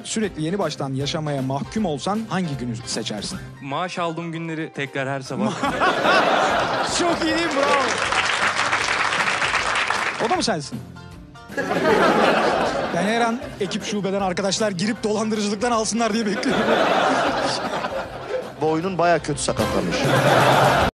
sürekli yeni baştan yaşamaya mahkum olsan hangi günü seçersin? Maaş aldığım günleri tekrar her sabah. Çok iyi değil mi? Bravo. O da mı sensin? Ben her an ekip şubeden arkadaşlar girip dolandırıcılıktan alsınlar diye bekliyorum. Boynun baya kötü sakatlamış.